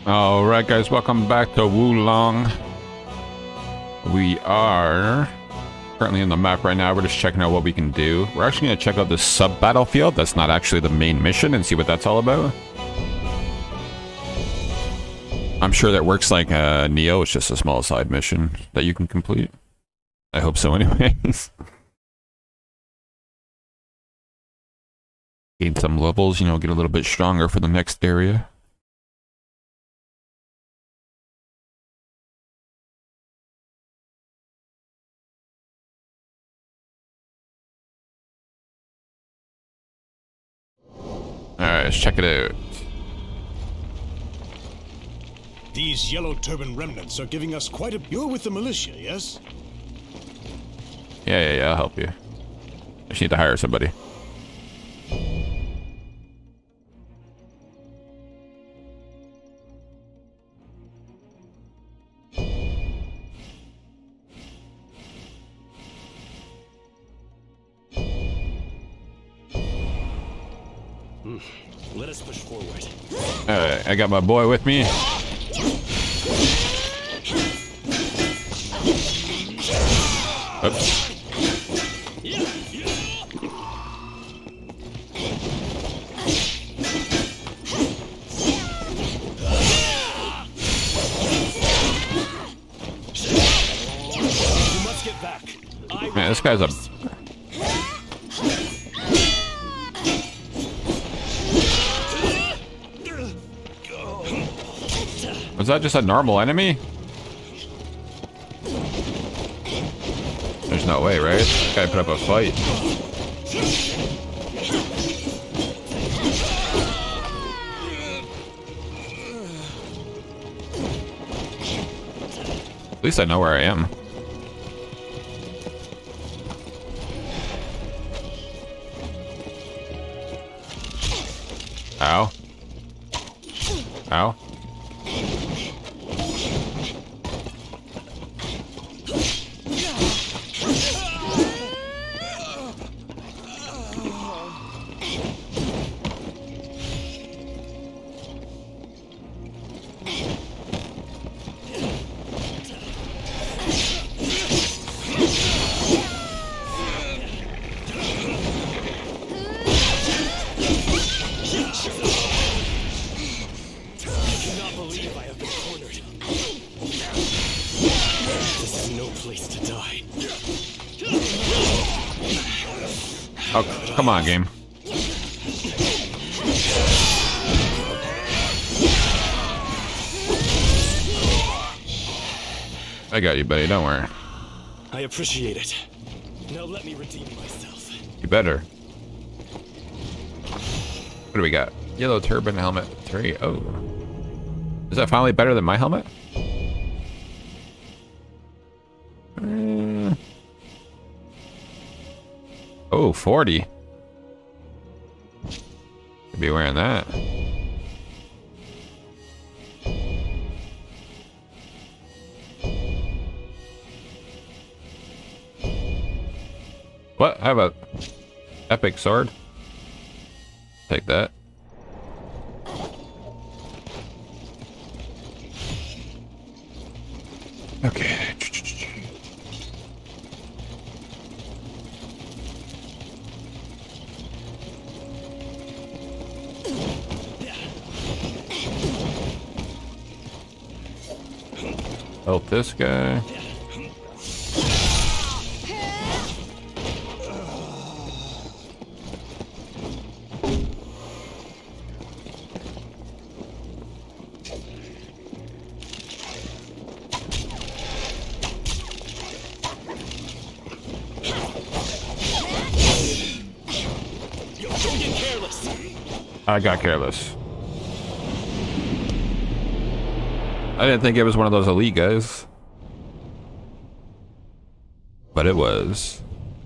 Alright guys, welcome back to Wulong. We are currently on the map right now. We're just checking out what we can do. We're actually going to check out this sub-battlefield that's not actually the main mission and see what that's all about. I'm sure that works like Neo. It's just a small side mission that you can complete. I hope so anyways. Gain some levels, you know, get a little bit stronger for the next area. Alright, let's check it out. These yellow turban remnants are giving us quite a... You're with the militia, yes? Yeah, I'll help you. I just need to hire somebody. Let us push forward. Alright, I got my boy with me. Oops. You must get back. Man, this guy's a... Was that just a normal enemy? There's no way, right? This guy put up a fight. At least I know where I am. Ow. Ow. Oh, come on, game. I got you, buddy. Don't worry. I appreciate it. Now let me redeem myself. You better. What do we got? Yellow turban helmet 3. Oh. Is that finally better than my helmet? Oh, 40. Could be wearing that. What? I have a epic sword. Take that. Okay. Help this guy. I got careless. I didn't think it was one of those elite guys. But it was.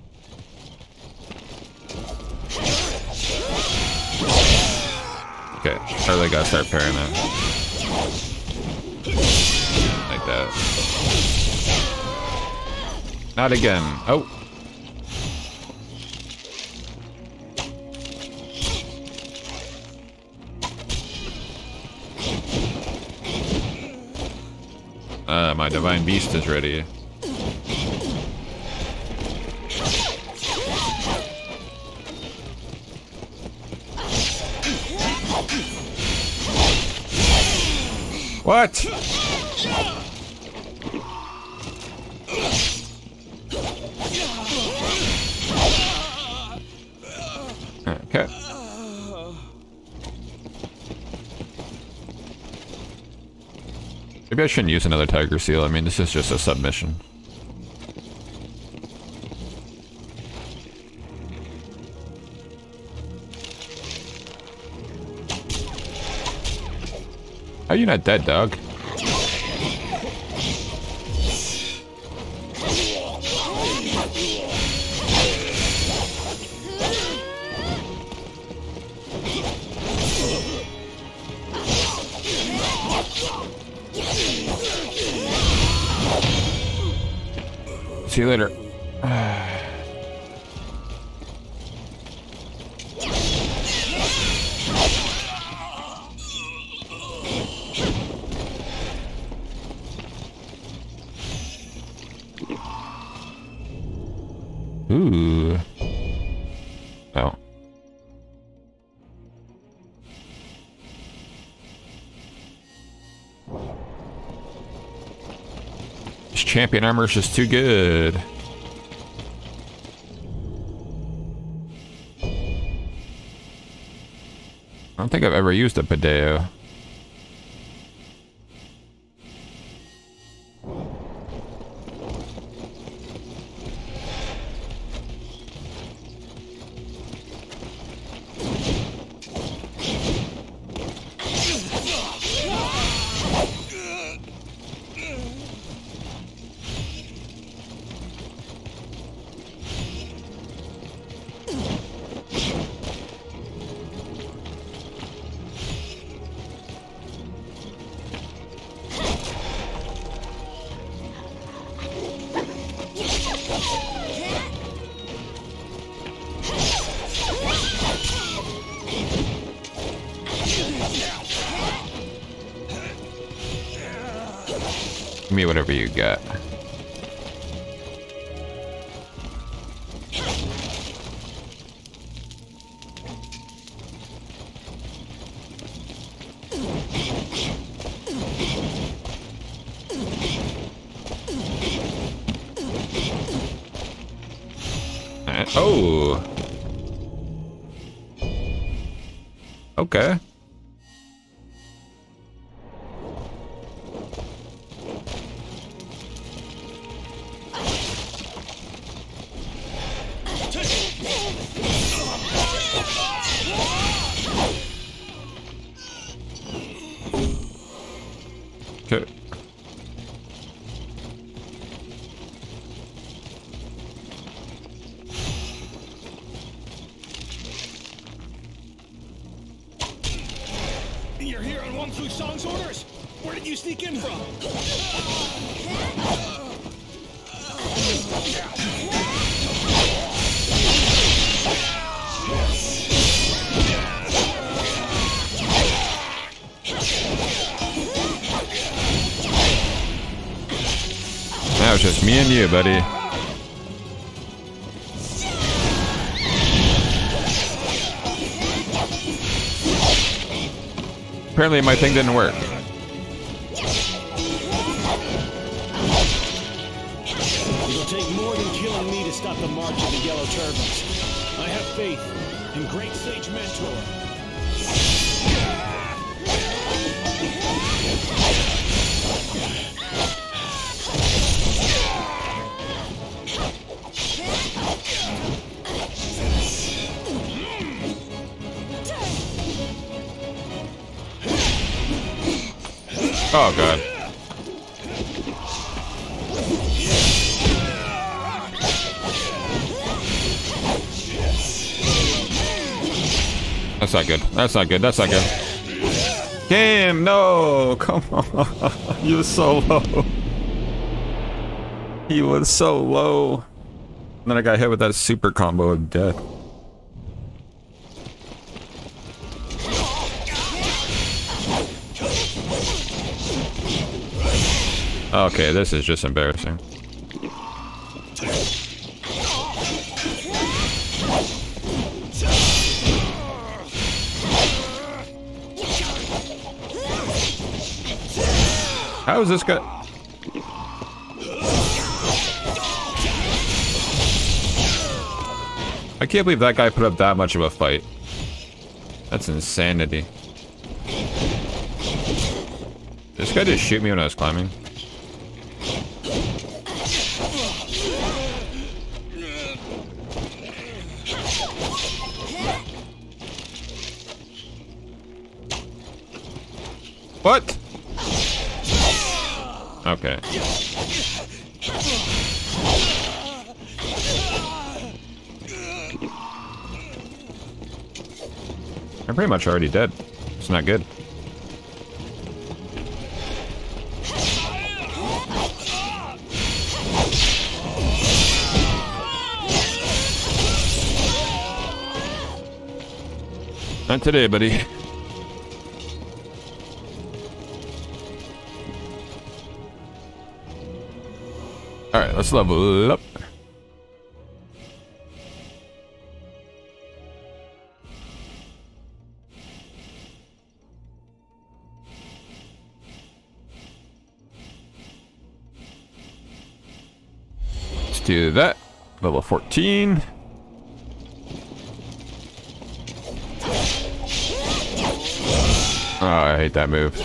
Okay, I really gotta start parrying that. Like that. Not again. Oh. My divine beast is ready. What? Okay. Maybe I shouldn't use another tiger seal. I mean, this is just a submission. How are you not dead, dog? See you later. Ooh. Oh. This champion armor is just too good. I don't think I've ever used a Pideo. Give me whatever you got. Oh. Okay. Okay. You're here on Wong Fu Song's orders? Where did you sneak in from? Now it's just me and you, buddy. Apparently my thing didn't work. It'll take more than killing me to stop the march of the Yellow Turbans. I have faith in Great Sage Mentor. Oh god. That's not good. That's not good. That's not good. Game, no! Come on. He was so low. He was so low. And then I got hit with that super combo of death. Okay, this is just embarrassing. How is this guy? I can't believe that guy put up that much of a fight. That's insanity. This guy just shoot me when I was climbing. What? Okay. I'm pretty much already dead. It's not good. Not today, buddy. Alright, let's level up. Let's do that. Level 14. Oh, I hate that move.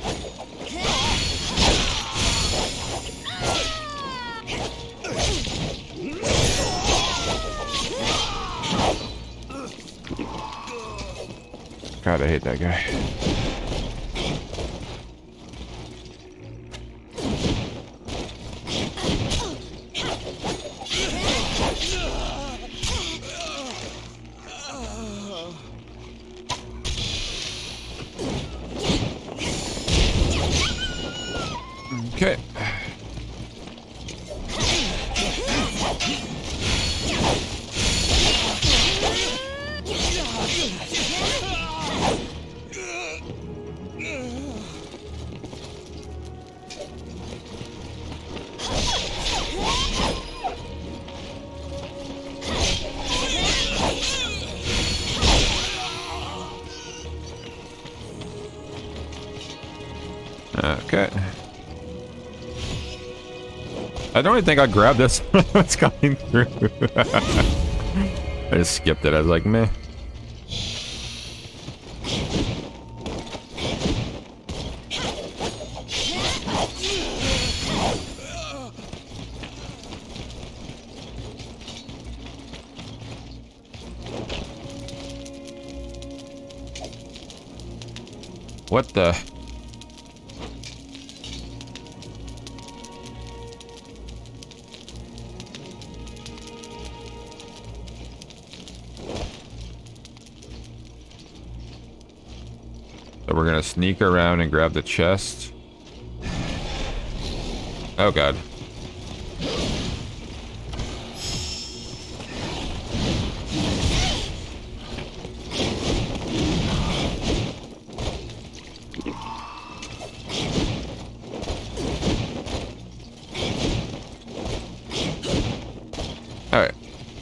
God, I hate that guy. Okay. Okay. I don't even think I grabbed this when I was coming through. I just skipped it. I was like, meh. What the? So we're gonna sneak around and grab the chest. Oh god. Alright.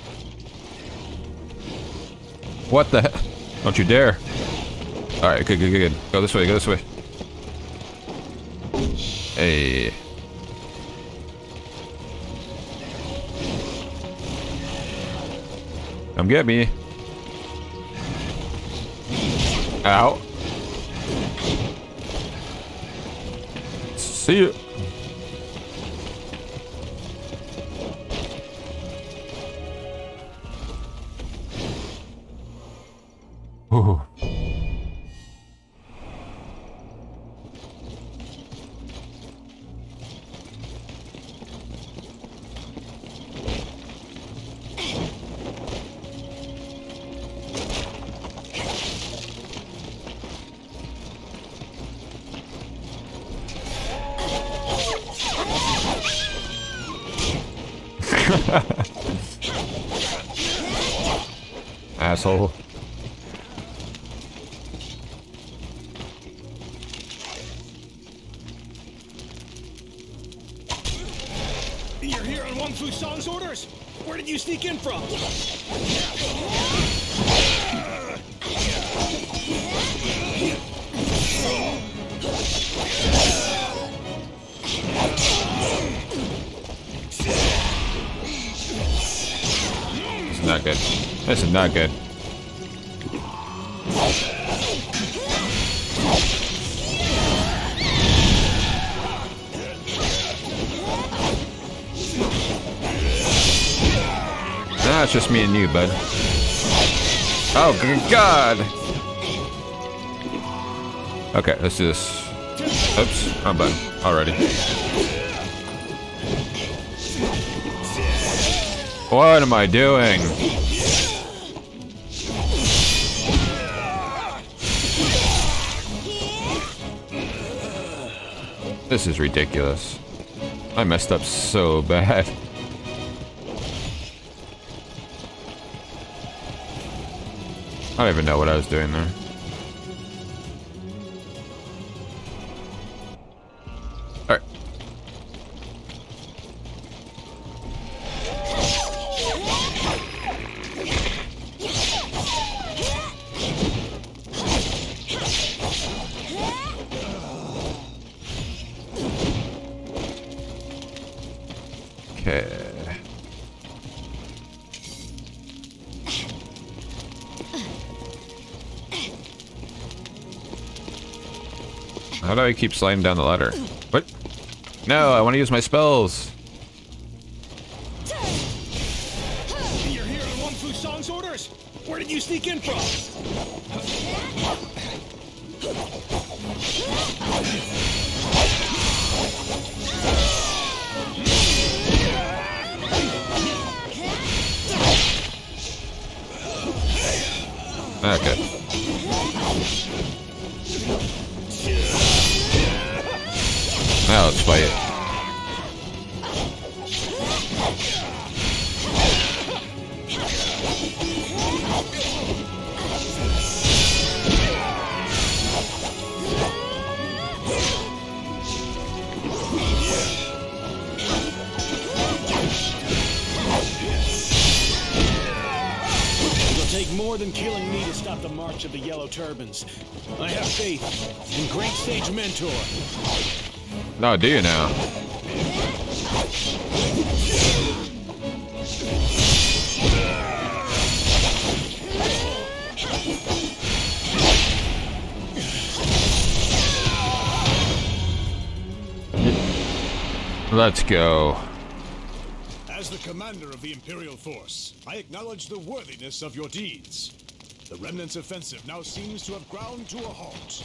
What the heck? Don't you dare. Alright, good, good, good, good. Go this way, go this way. Hey. Come get me. Ow. See you. Ooh. Asshole. One Fu Song's orders? Where did you sneak in from? This is not good. This is not good. Nah, it's just me and you, bud. Oh, good God! Okay, let's do this. Oops, I'm done already. What am I doing? This is ridiculous. I messed up so bad. I don't even know what I was doing there. Alright. Okay. How do I keep sliding down the ladder? What? No, I want to use my spells. You're here on One Fu Song's orders? Where did you sneak in from? Okay. Now let's fight it. It'll take more than killing me to stop the march of the Yellow Turbans. I have faith in Great Sage Mentor. No, do you now? Let's go. As the commander of the Imperial force, I acknowledge the worthiness of your deeds. The Remnant's offensive now seems to have ground to a halt.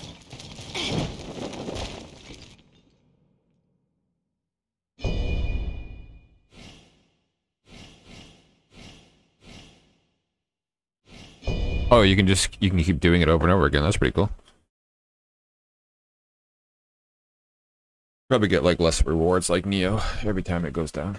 Oh, you can keep doing it over and over again. That's pretty cool. Probably get like less rewards like Neo every time it goes down.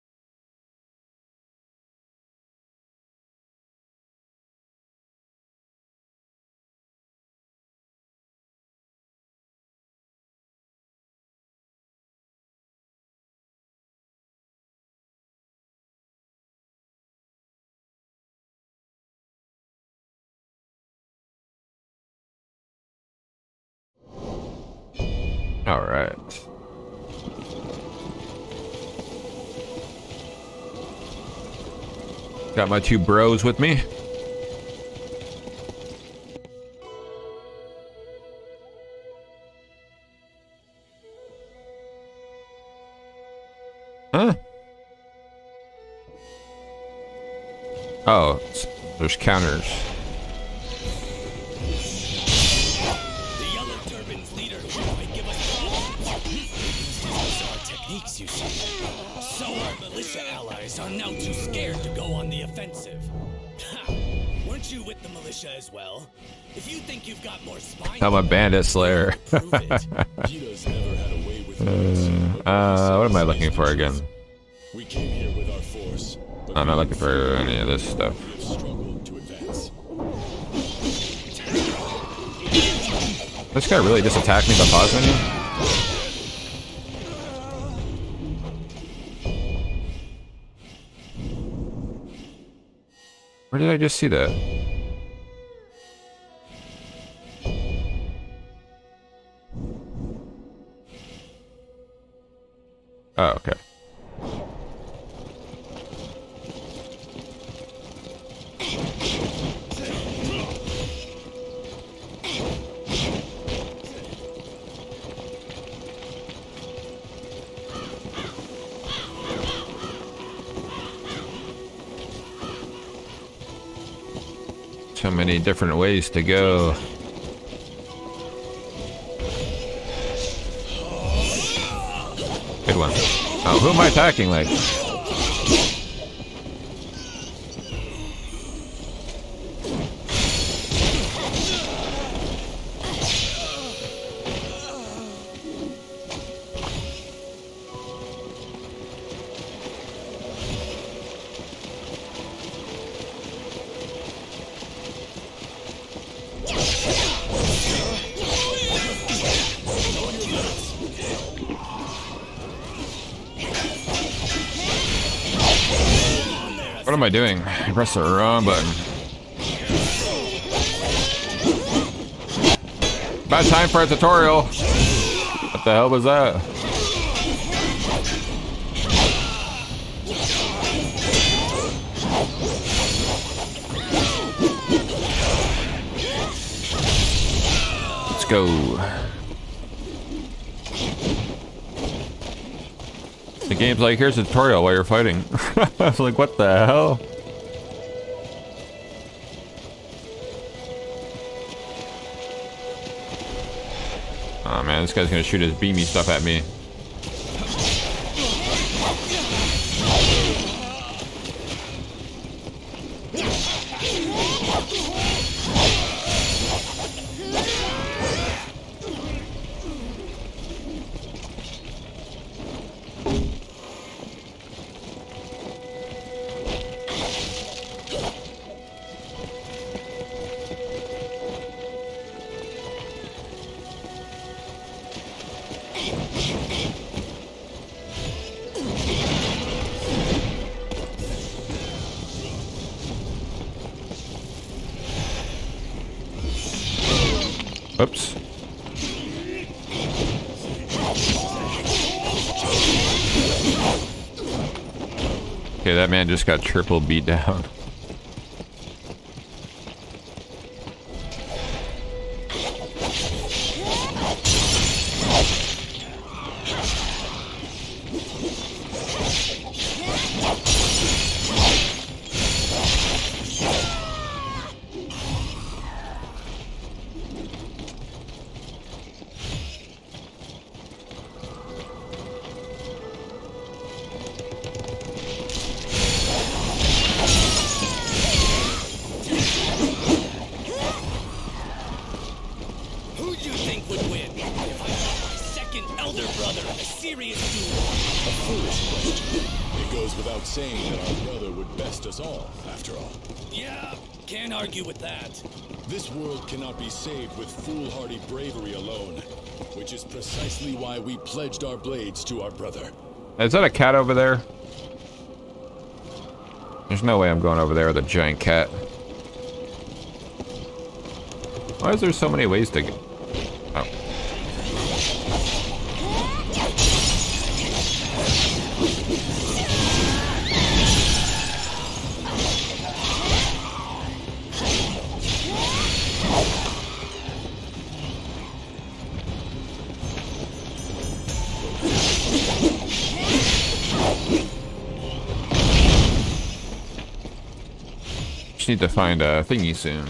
All right. Got my two bros with me. Huh? Oh, there's counters. The Yellow Turban's leader might give us problems. These are techniques, you see. So our militia allies are now too scared to go on the offensive. Ha! Weren't you with the militia as well? If you think you've got more spine, I'm a bandit slayer. prove it. Peter's never had a way with What am I looking for again? We came here with our force, but I'm not looking for any of this stuff. we have struggled to advance. This guy really just attacked me by pause menu? Where did I just see that? Oh, okay. So many different ways to go. Good one. Oh, who am I attacking like? What am I doing? I pressed the wrong button. Bad time for a tutorial. What the hell was that? Let's go. The game's like, here's a tutorial while you're fighting. I was like, what the hell? Oh man, this guy's gonna shoot his beamy stuff at me. Oops. Okay, that man just got triple beat down. Saying that our brother would best us all, after all. Yeah, can't argue with that. This world cannot be saved with foolhardy bravery alone, which is precisely why we pledged our blades to our brother. Is that a cat over there? There's no way I'm going over there with a giant cat. Why is there so many ways to go? Oh. Just need to find a thingy soon.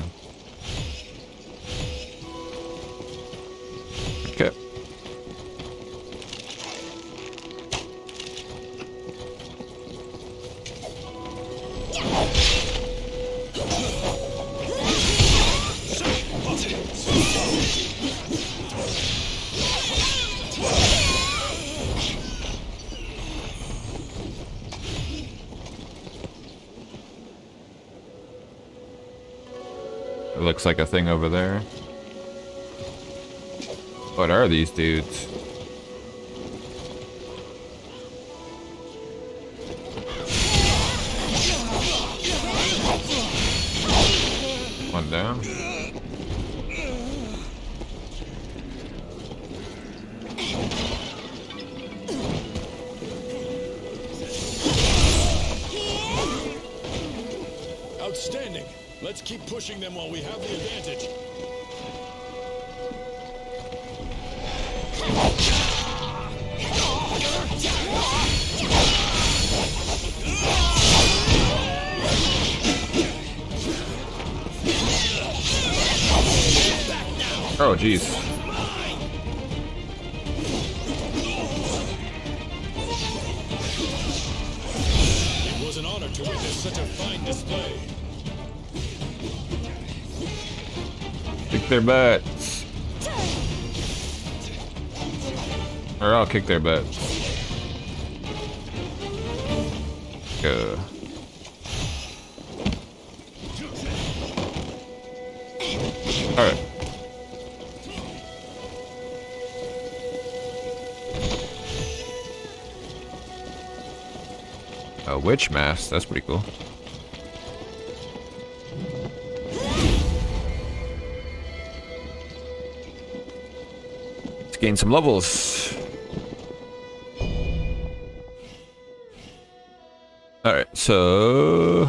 Okay. It looks like a thing over there. What are these dudes? Let's keep pushing them while we have the advantage. Oh, jeez. It was an honor to witness such a fine display. Kick their butts. Or I'll kick their butts. Go. Alright. A witch mask, that's pretty cool. Let's gain some levels. Alright, so...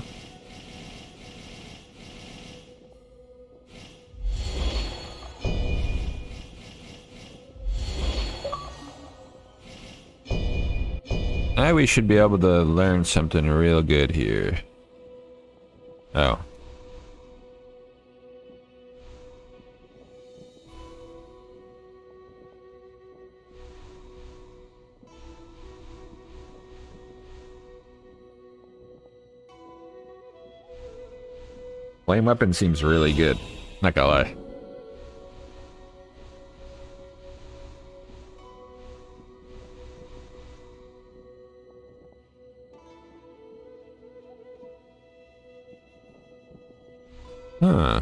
now we should be able to learn something real good here. Oh. Flame weapon seems really good. Not gonna lie. Huh.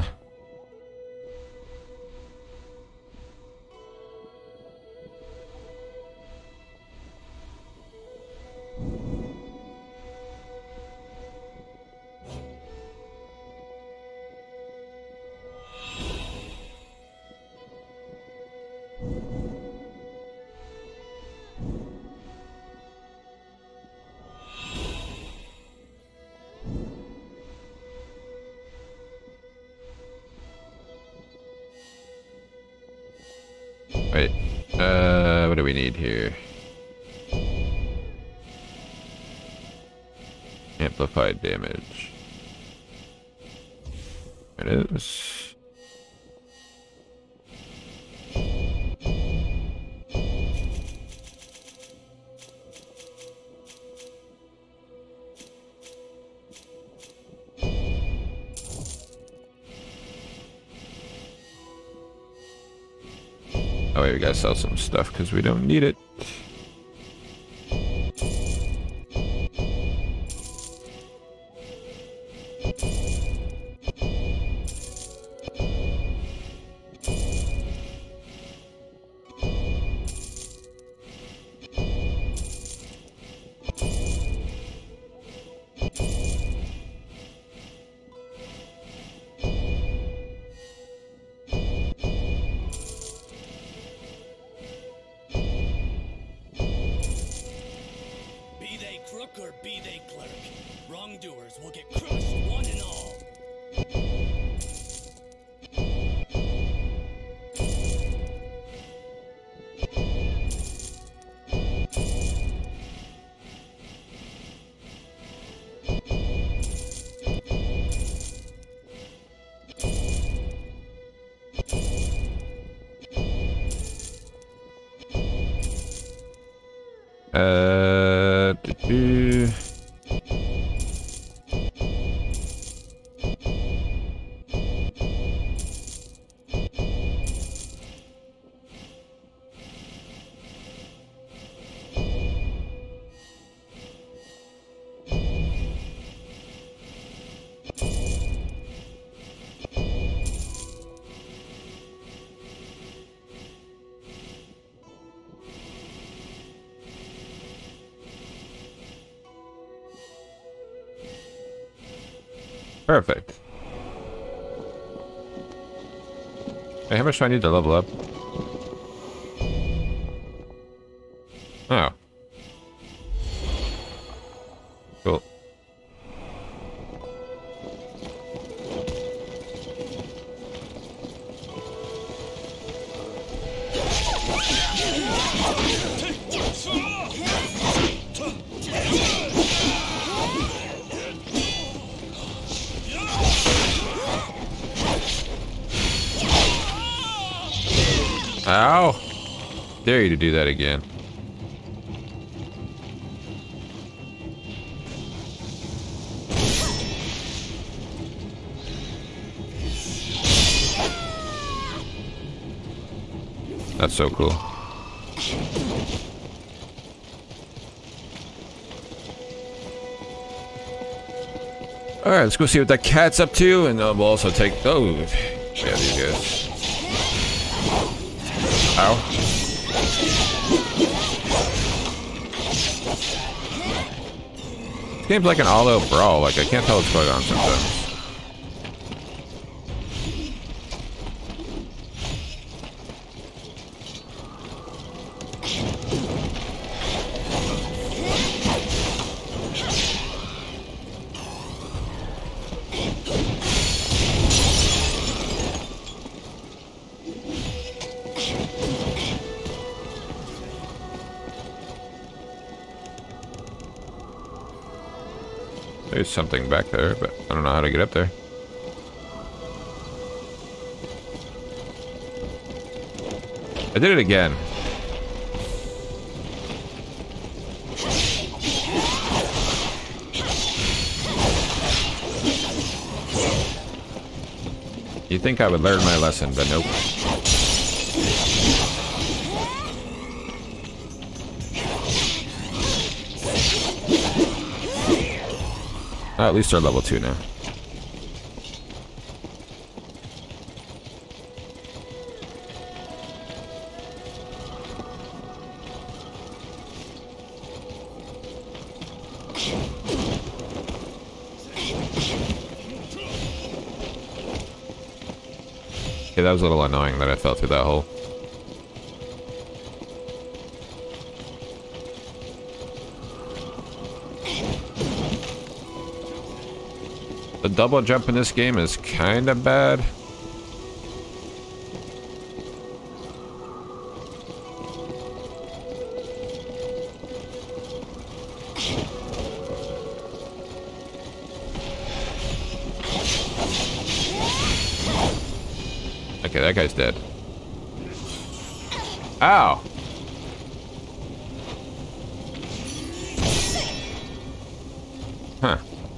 Wait, what do we need here? Amplified damage. There it is. Oh wait, we gotta sell some stuff because we don't need it. Or be they clerk, wrongdoers will get crushed, one and all. Perfect. Hey, how much do I need to level up? Oh. Cool. Ow! Dare you to do that again. That's so cool. Alright, let's go see what that cat's up to, and we'll also take... Oh, yeah, these guys. Ow. This game's like an all-out brawl, like I can't tell what's going on sometimes. There's something back there, but I don't know how to get up there. I did it again. You'd think I would learn my lesson, but nope. At least they're level 2 now. Okay, that was a little annoying that I fell through that hole. The double jump in this game is kind of bad. Okay, that guy's dead. Ow! Huh.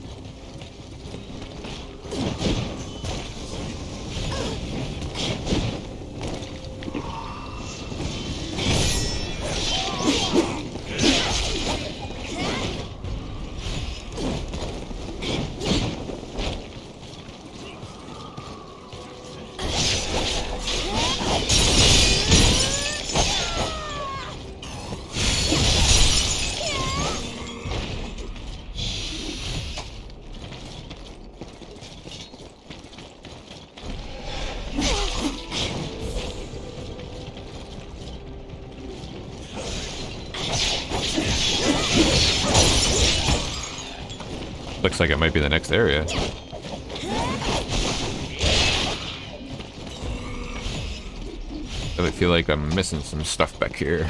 Looks like it might be the next area. I feel like I'm missing some stuff back here.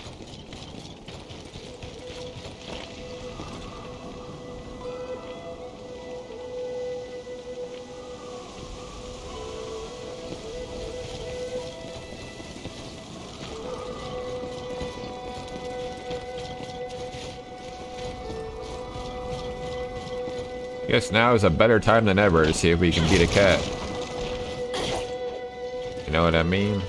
I guess now is a better time than ever to see if we can beat a cat. You know what I mean?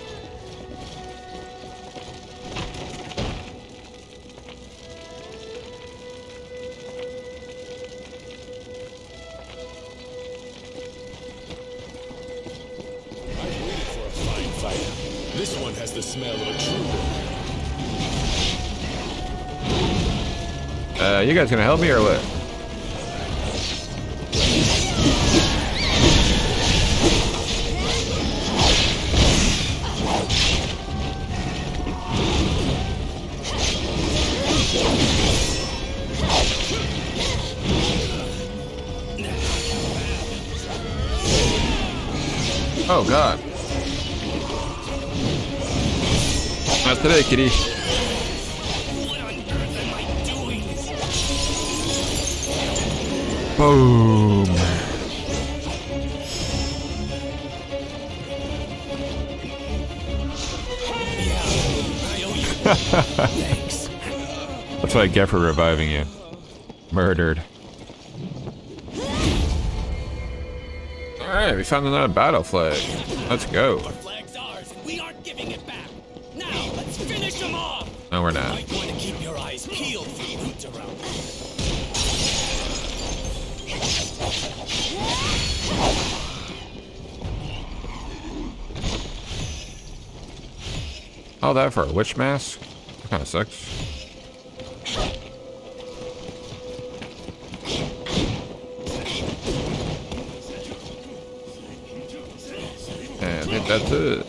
I've waited for a fine fight. This one has the smell of a true. You guys gonna help me or what? Oh god. Not today, kitty. What on earth am I doing? Boom. Thanks. That's what I get for reviving you. Murdered. Alright, we found another battle flag. Let's go. Our flag's ours, and we aren't giving it back. Now, let's finish them off. No, we're You not. might want to keep your eyes peeled for roots around. All that for a witch mask? That kind of sucks. And I think that's it.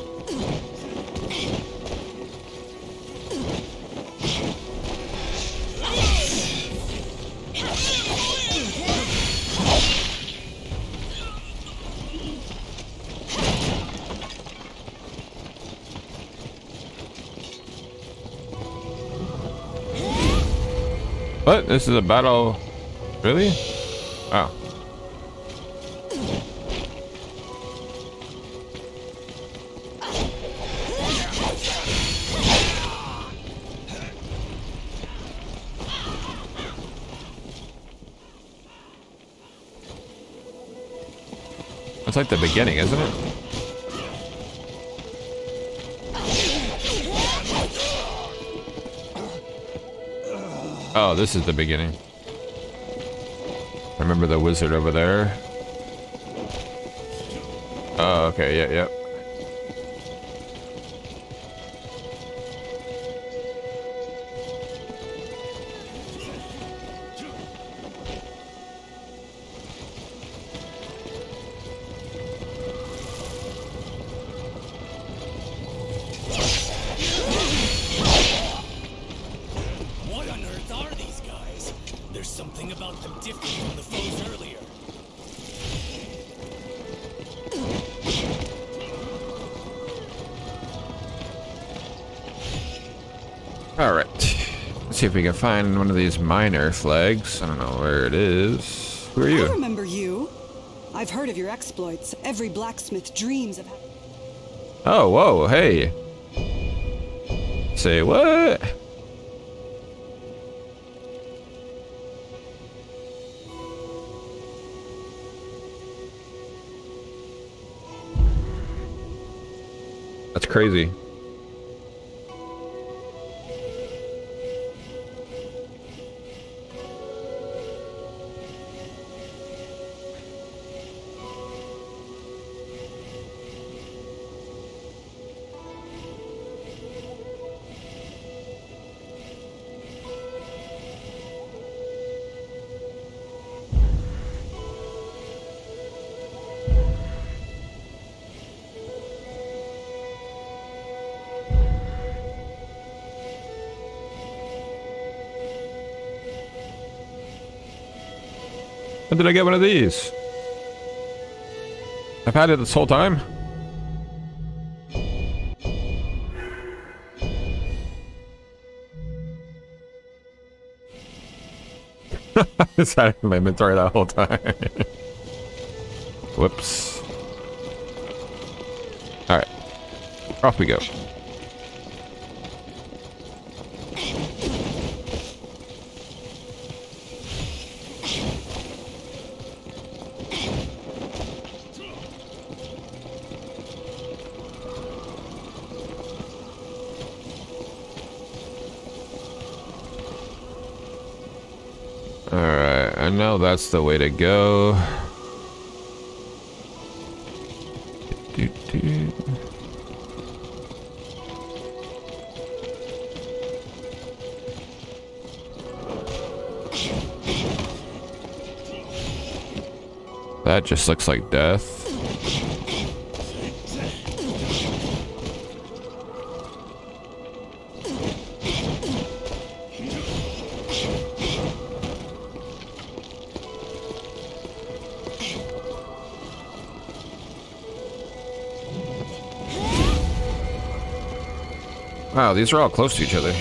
What? This is a battle? Really? Oh. It's like the beginning, isn't it? Oh, this is the beginning. Remember the wizard over there? Oh, okay, yeah. What on earth are these guys? There's something about them different from the foes earlier. Alright. Let's see if we can find one of these minor flags. I don't know where it is. Who are I you? remember you. I've heard of your exploits. Every blacksmith dreams of having... Oh, whoa, hey. Say what? That's crazy. When did I get one of these? I've had it this whole time. It's had it in my inventory that whole time. Whoops. Alright. Off we go. Alright, I know that's the way to go. That just looks like death. Wow, these are all close to each other.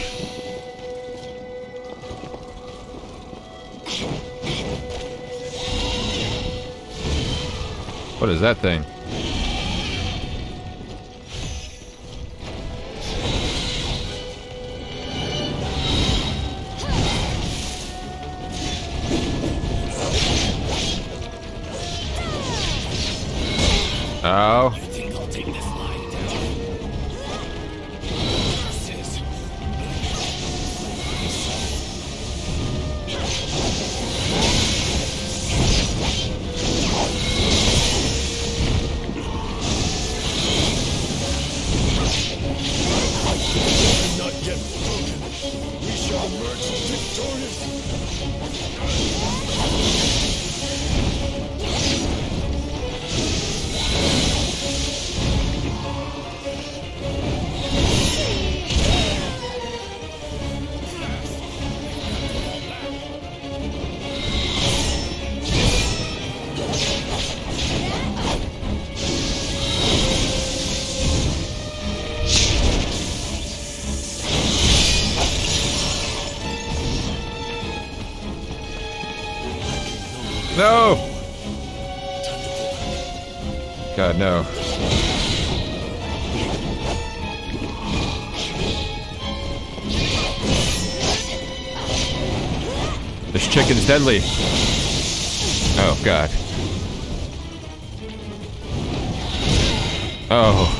What is that thing? Oh. I think I'll take this line down. Curses. Not yet broken. We shall emerge victorious. No! God, no. This chicken's deadly. Oh, God. Oh.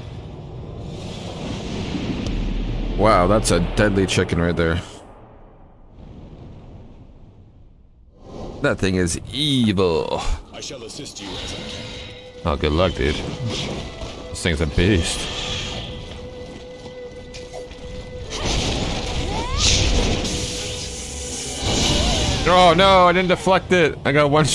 Wow, that's a deadly chicken right there. That thing is evil. I shall assist you as I can. Oh, good luck, dude. This thing's a beast. Oh no, I didn't deflect it. I got one.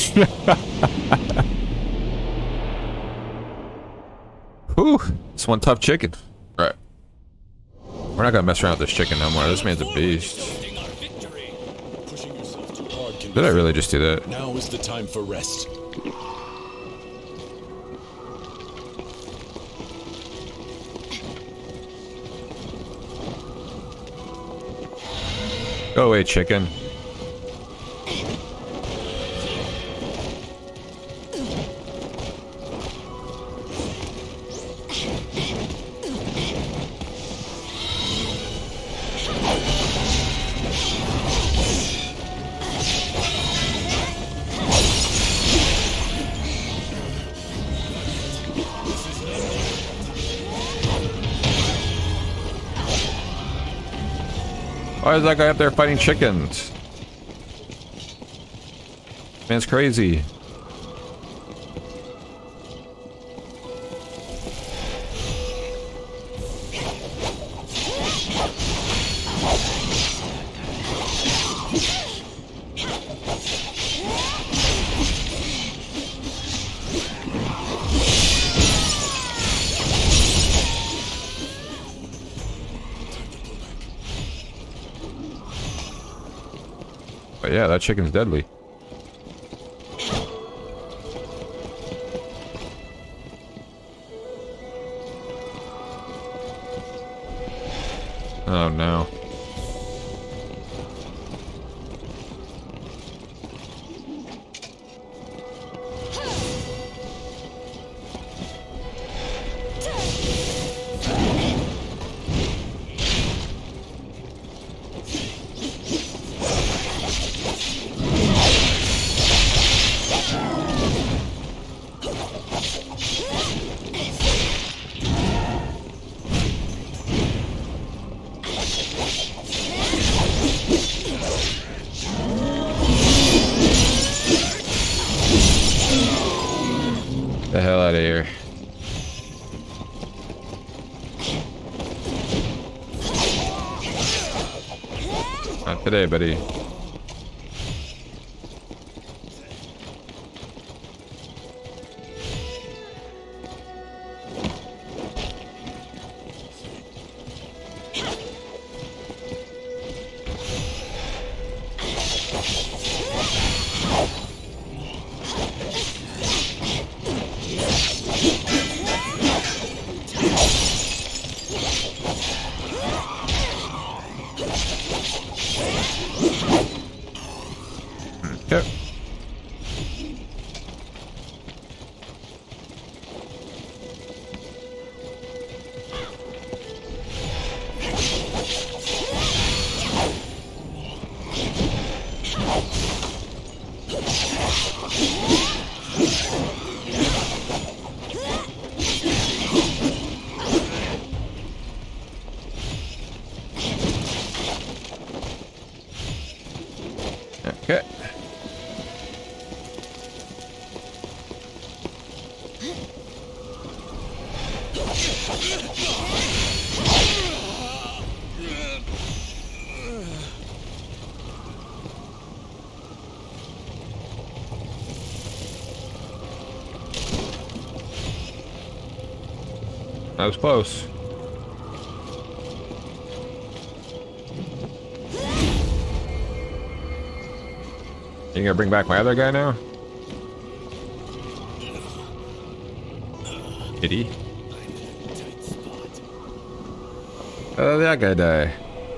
Whew, it's one tough chicken. All right. We're not gonna mess around with this chicken no more. This man's a beast. Pushing yourself too hard can Did I really just do that? Now is the time for rest. Go away, chicken. Why is that guy up there fighting chickens? Man's crazy. But yeah, that chicken's deadly. Oh no. The hell out of here. Not today, buddy. Yep. Okay. That was close. You gonna bring back my other guy now? Kitty. Oh, that guy died.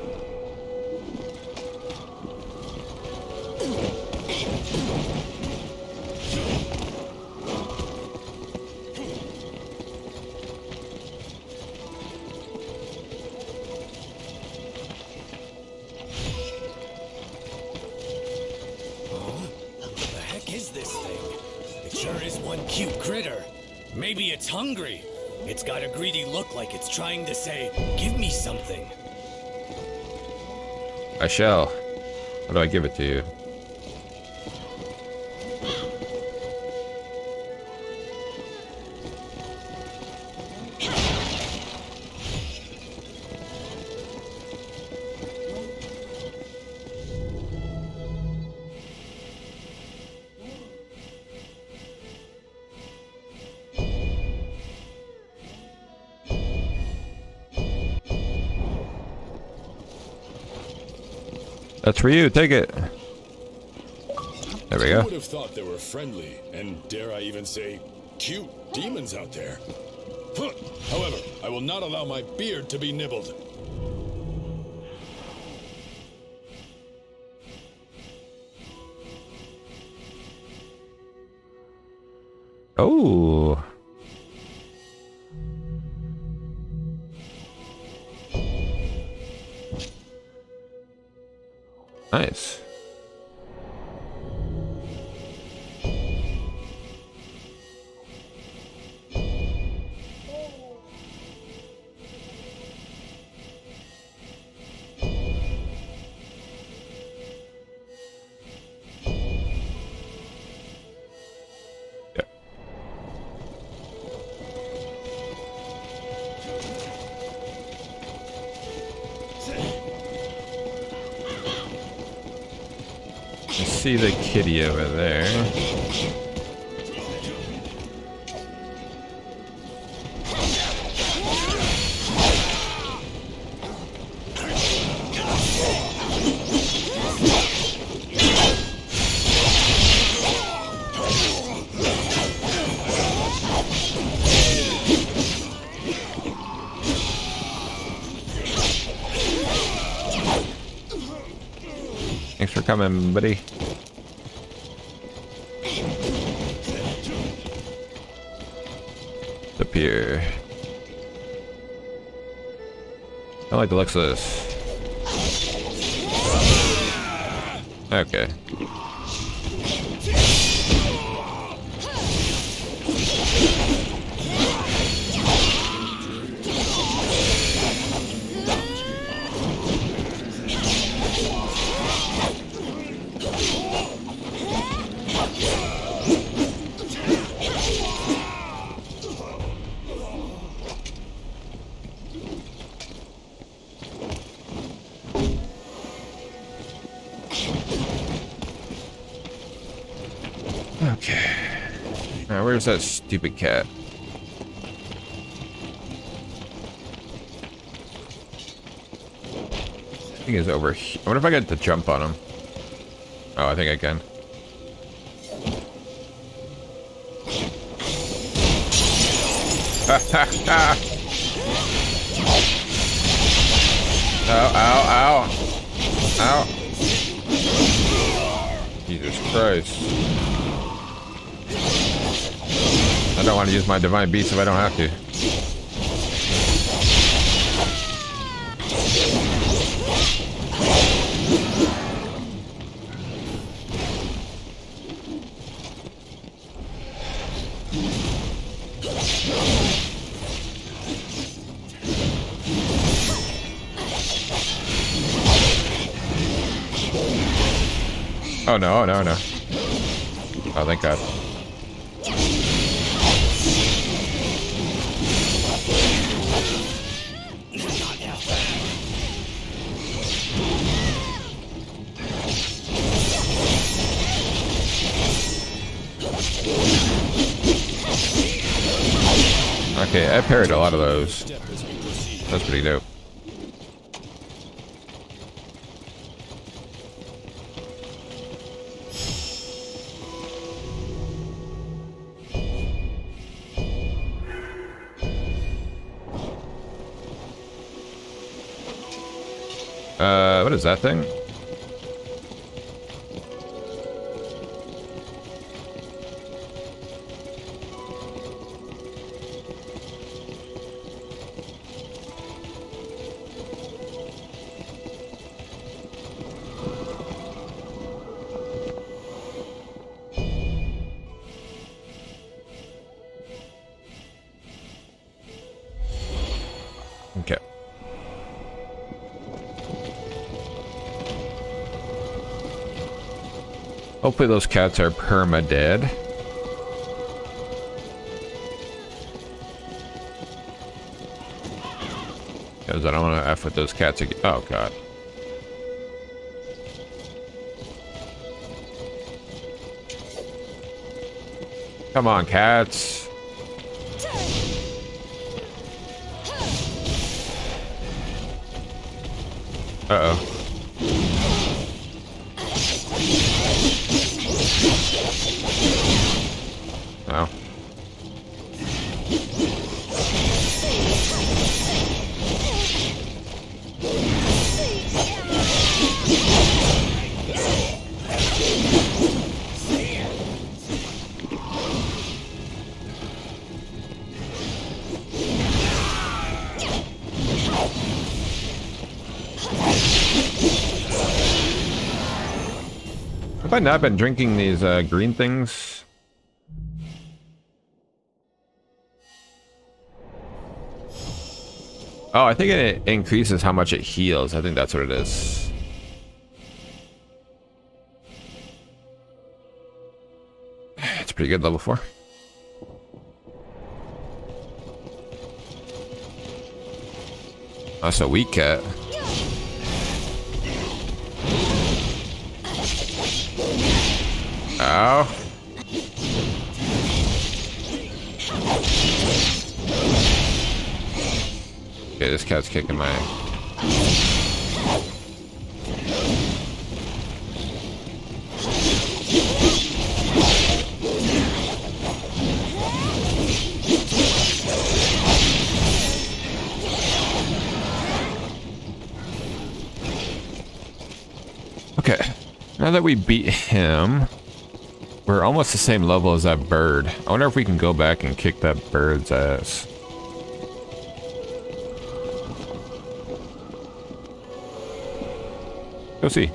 Maybe it's hungry. It's got a greedy look like it's trying to say, give me something. I shall. How do I give it to you? That's for you. Take it. There we go. I would have thought they were friendly, and dare I even say, cute demons out there. Huh. However, I will not allow my beard to be nibbled. Oh. Nice. See the kitty over there. Thanks for coming, buddy. Up here. I like the looks of this. Okay. Okay. Now, where's that stupid cat? I think he's over here. I wonder if I get to jump on him. Oh, I think I can. Ow, ow, ow. Ow. Jesus Christ. I don't want to use my divine beast if I don't have to. Oh no, oh no, no. Oh, thank God. Okay, I parried a lot of those. That's pretty dope. What is that thing? Okay. Hopefully those cats are perma-dead. Because I don't want to F with those cats again. Oh, God. Come on, cats. Uh-oh. Oh. Have I not been drinking these green things? Oh, I think it increases how much it heals. I think that's what it is. It's pretty good, level 4. That's a weak cat. Ow. Okay, this cat's kicking my... Okay, now that we beat him, we're almost the same level as that bird. I wonder if we can go back and kick that bird's ass. Go see.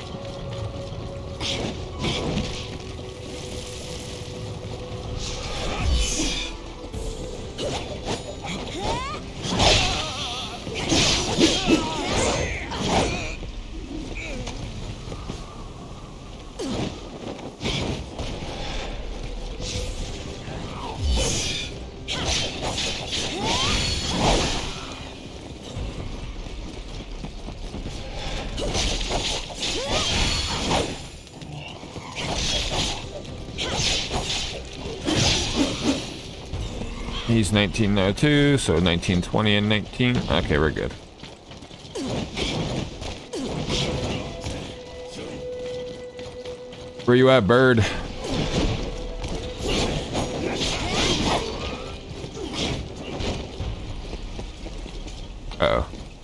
He's 19 now too, so 19, 20, and 19. Okay, we're good. Where you at, bird? Uh-oh.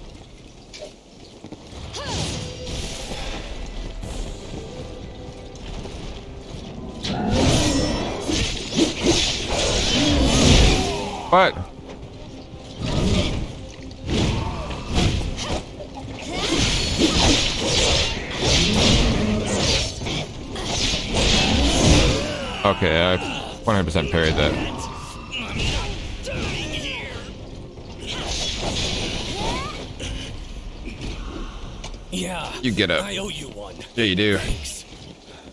What? Okay, I 100% parried that. Yeah. You get up. I owe you one. Yeah, you do. Thanks.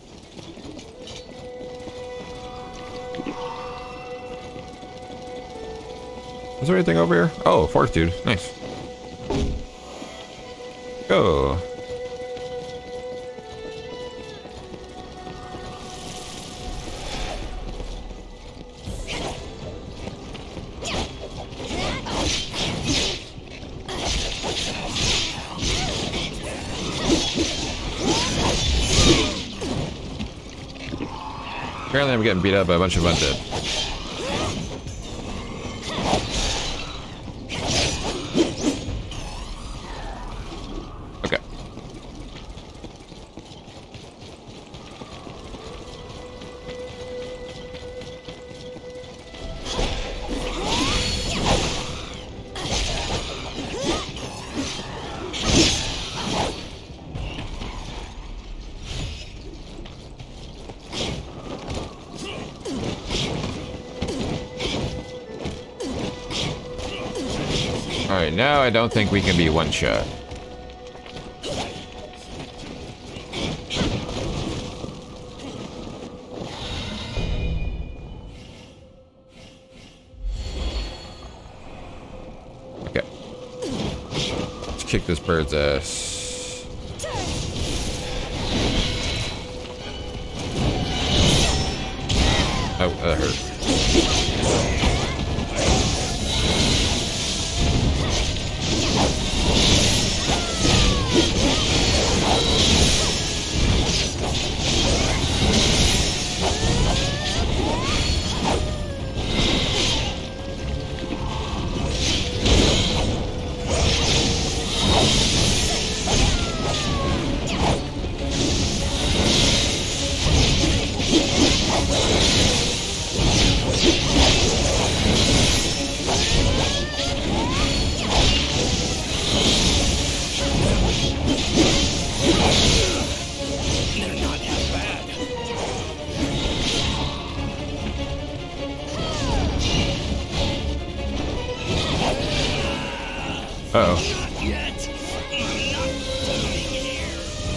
Is there anything over here? Oh, fortitude. Nice. Go. Apparently I'm getting beat up by a bunch of undead. Okay. Alright, now I don't think we can be one shot. Okay. Let's kick this bird's ass. Oh, that hurt. Uh-oh. Not yet. I'm not standing here.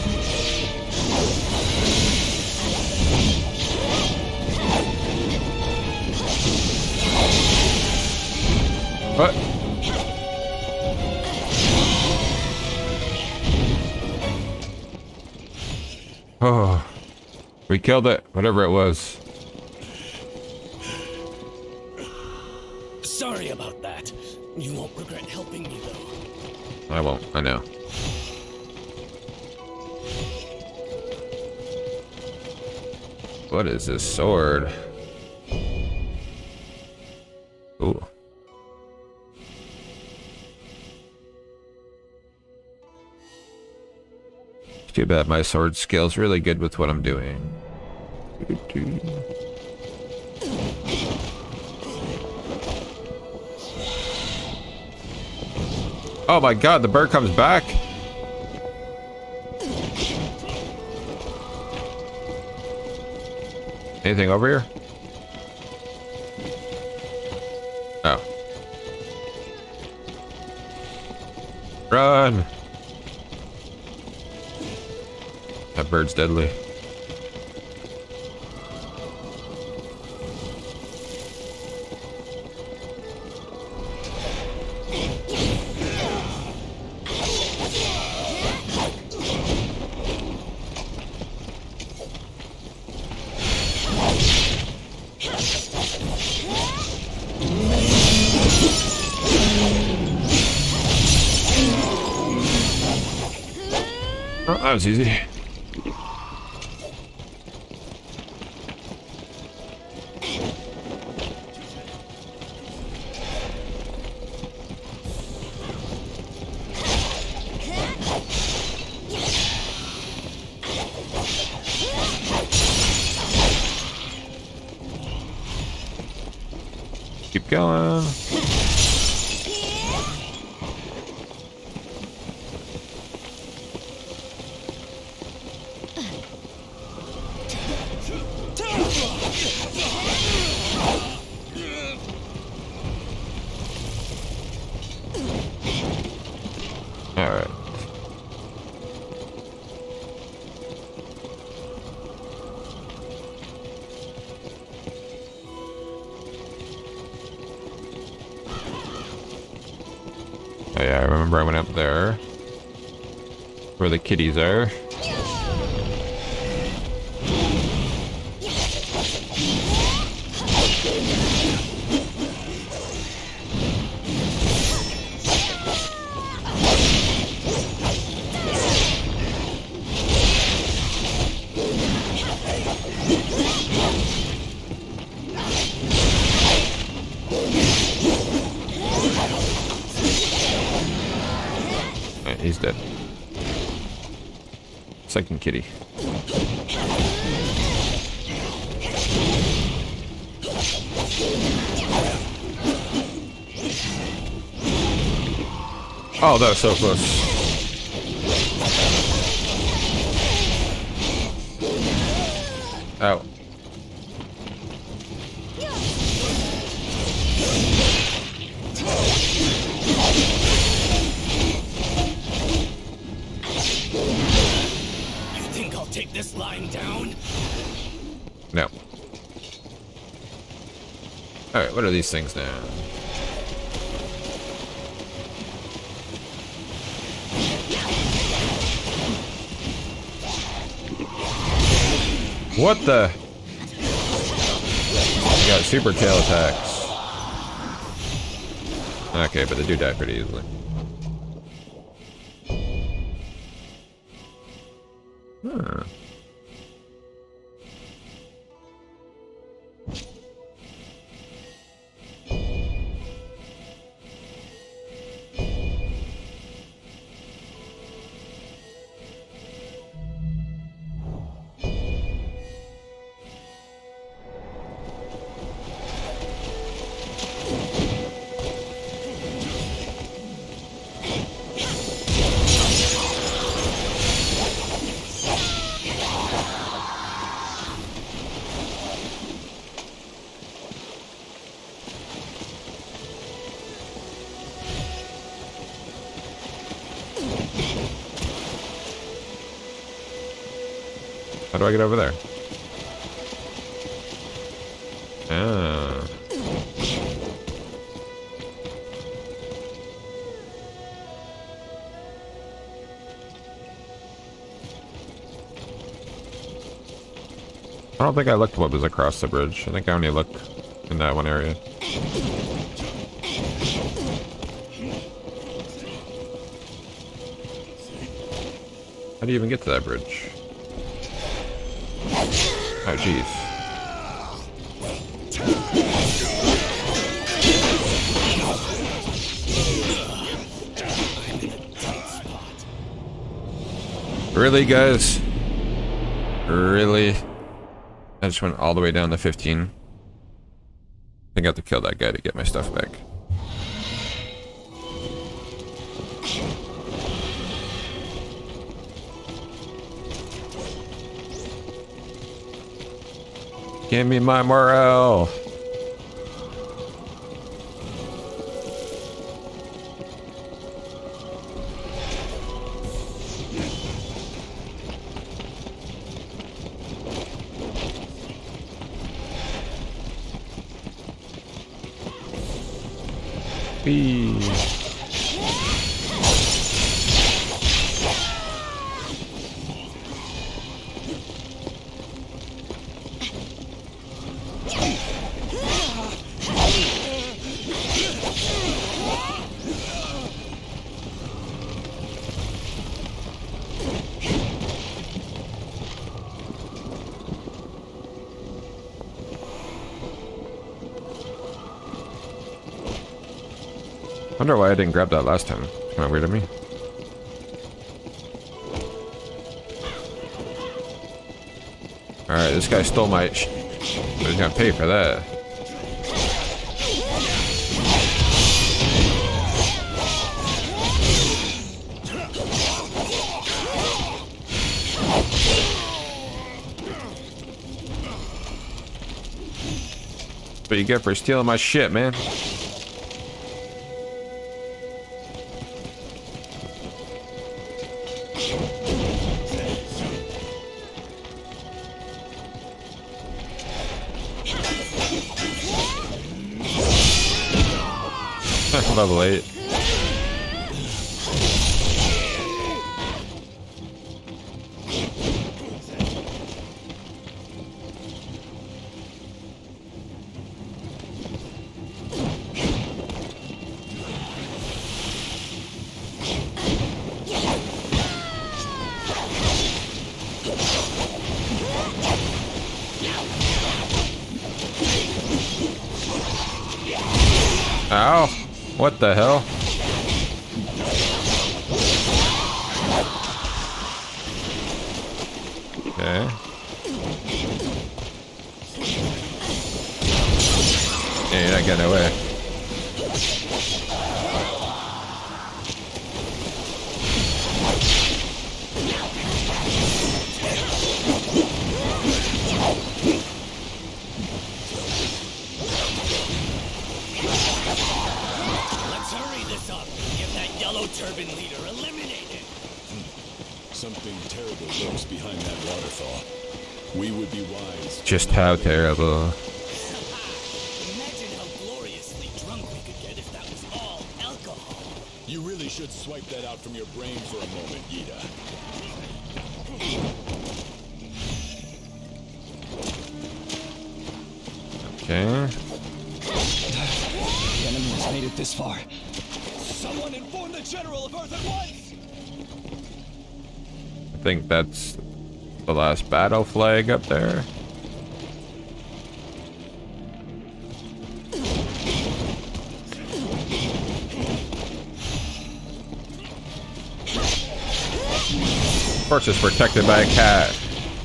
What? Oh. We killed it, whatever it was. Sorry about that. You won't regret helping me, though. I won't, I know. What is this sword? Ooh. Too bad my sword skill's really good with what I'm doing. Oh my god, the bird comes back? Anything over here? Oh. Run! That bird's deadly. Oh, that was easy. Keep going. All right. remember I went up there. Where the kitties are. Alright, he's dead. Second kitty. Oh, that was so close. Ow. You think I'll take this line down? No. Alright, what are these things now? What the? You got super tail attacks. Okay, but they do die pretty easily. Huh. How do I get over there? Ah. I don't think I looked what was across the bridge. I think I only looked in that one area. How do you even get to that bridge? Oh, jeez. Really, guys? Really? I just went all the way down to 15. I think I have to kill that guy to get my stuff back. Give me my morale. Whee. I wonder why I didn't grab that last time. It's kind of weird of me. Alright, this guy stole my but he's gonna pay for that. But you get for stealing my shit, man. Level 8. Ow! What the hell? Okay. Yeah, you're not getting away. Let's hurry this up. Get that yellow turban leader eliminated. Something terrible lurks behind that waterfall. We would be wise. Just how terrible. Imagine how gloriously drunk we could get if that was all alcohol. You really should swipe that out from your brain for a moment, Yida. Okay. The enemy has made it this far. Someone inform the General of Earth at once! I think that's the last battle flag up there. Of course, it's protected by a cat.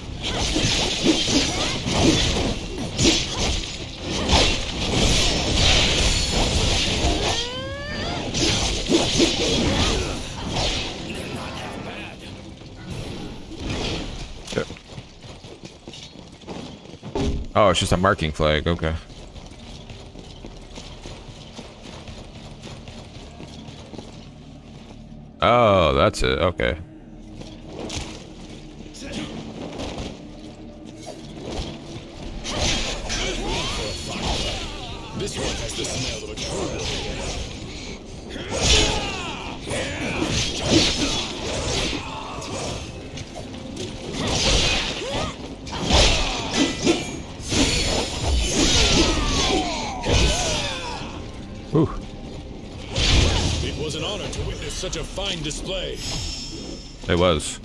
Oh, it's just a marking flag. Okay. Oh, that's it. Okay. This one has the smell of a true warrior. Whew. It was an honor to witness such a fine display. It was.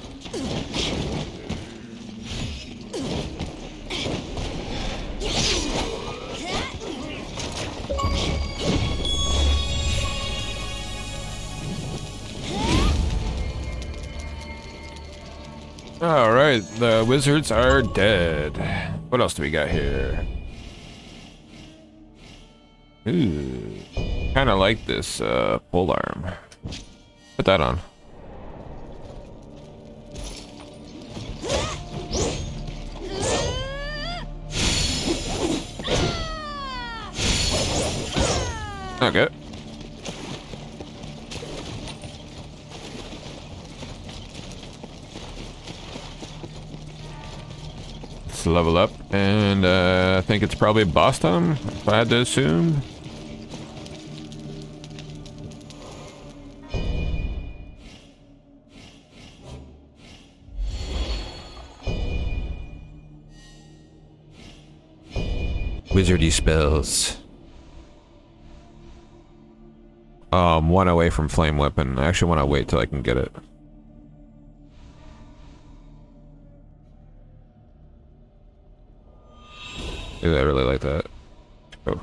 All right, the wizards are dead. What else do we got here? Ooh, kind of like this pole arm. Put that on. Okay. Let's level up, and I think it's probably boss time, if I had to assume. Wizardy spells. One away from flame weapon. I actually want to wait till I can get it. Ooh, I really like that. Oh.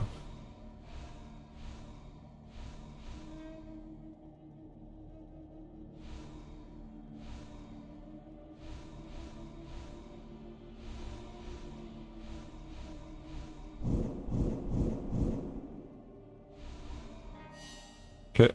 Okay.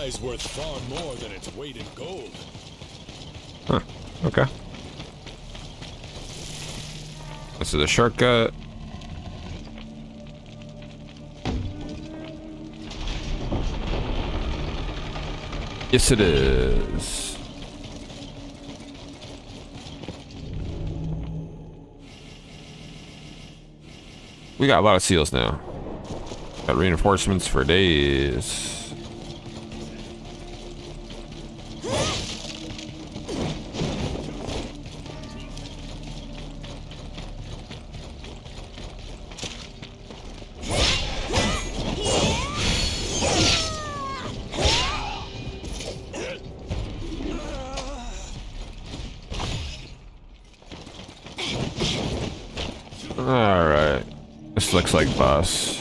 eye's worth far more than its weight in gold. Huh. Okay. This is a shortcut. Yes, it is. We got a lot of seals now. Got reinforcements for days. Alright. This looks like boss.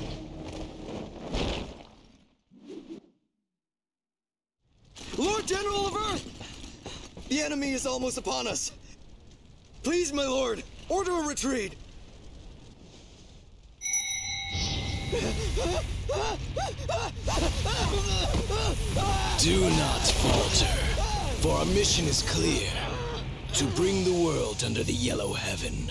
Lord General of Earth! The enemy is almost upon us. Please, my lord, order a retreat. Do not falter, for our mission is clear. To bring the world under the yellow heaven.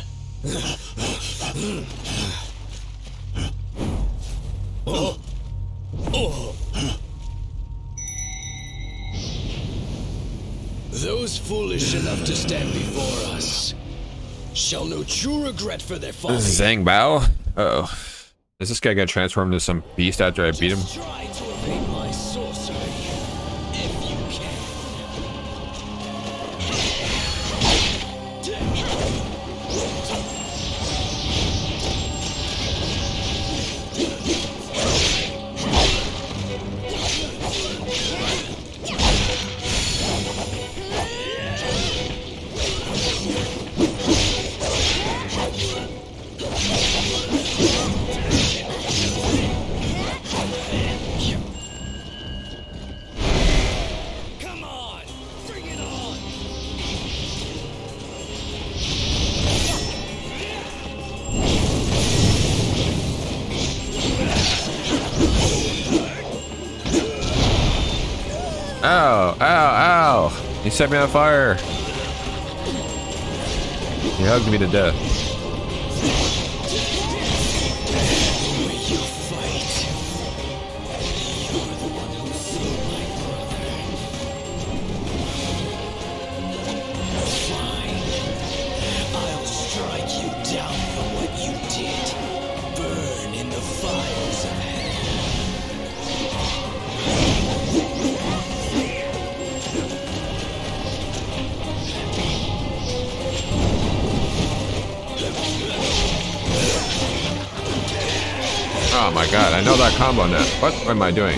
Those foolish enough to stand before us shall know true regret for their folly. This is Zhang Bao? Uh-oh. Is this guy gonna transform into some beast after I beat him? Just try to evade my sorcery, if you can. Come on, bring it on. Ow, ow, ow! He set me on fire! He hugged me to death. You fight. You're the one who slew my brother. Fine. I'll strike you down for what you did. Burn in the fires of hell. Oh my god, I know that combo now. What am I doing?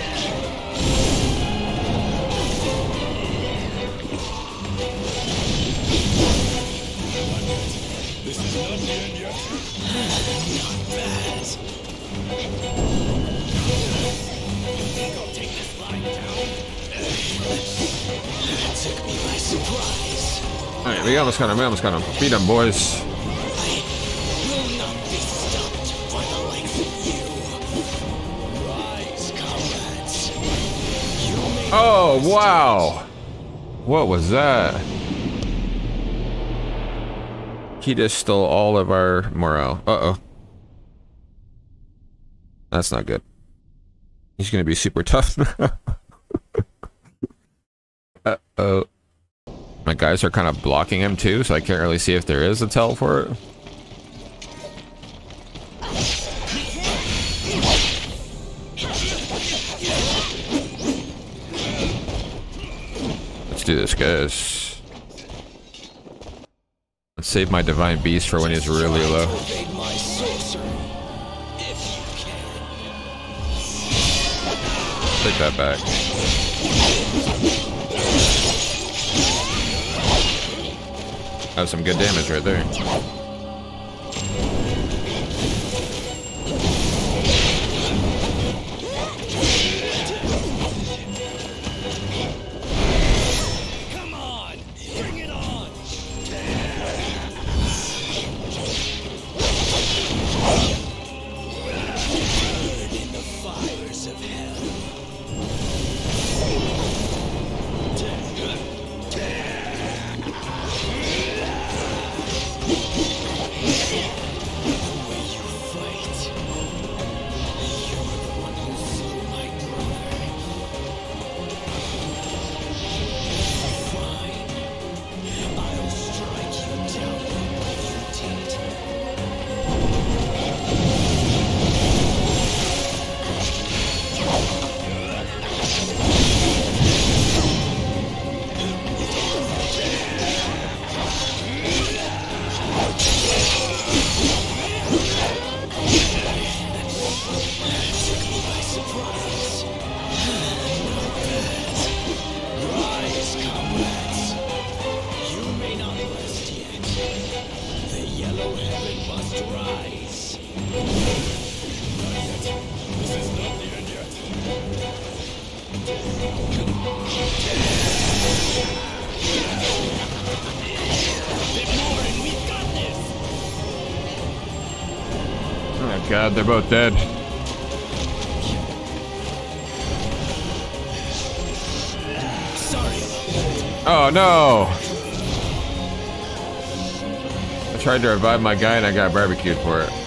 This is not the end yet. Not bad. Think I'll take this line down? That took me by surprise. Alright, we almost got him, Beat him, boys. Will not be stopped by the likes of you. Rise, comrades. You may Oh, wow! What was that? He just stole all of our morale. Uh-oh. That's not good. He's gonna be super tough. Uh-oh. My guys are kind of blocking him too, so I can't really see if there is a teleport. Let's do this, guys. Let's save my divine beast for when he's really low. evade my sorcery, if you can. Take that back. That was some good damage right there. Come on, bring it on. Burn in the fires of hell. my god, they're both dead. Sorry. Oh no! I tried to revive my guy and I got barbecued for it.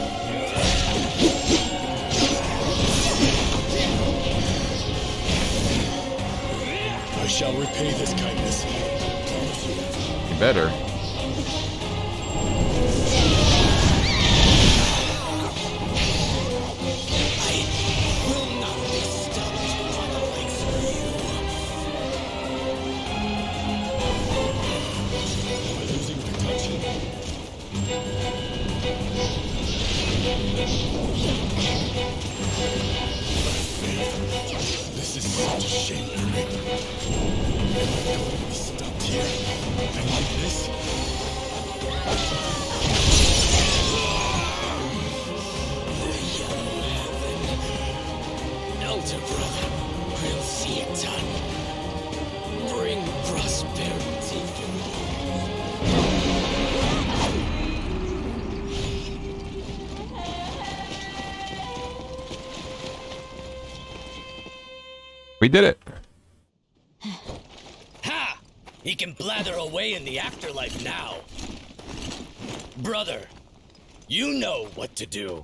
I shall repay this kindness. You better. This is such a shame for me. Be stuck here. And like this? Elder brother, we'll see it done. Bring prosperity for all. We did it. Ha! He can blather away in the afterlife now. Brother, you know what to do.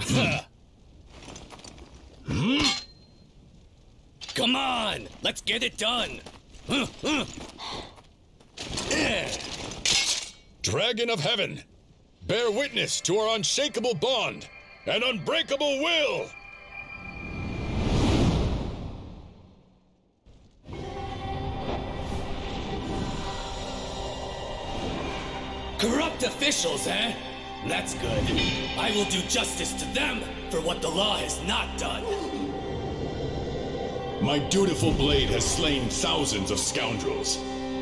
Come on, let's get it done. Dragon of Heaven, bear witness to our unshakable bond and unbreakable will! Corrupt officials, eh? That's good. I will do justice to them for what the law has not done. My dutiful blade has slain thousands of scoundrels.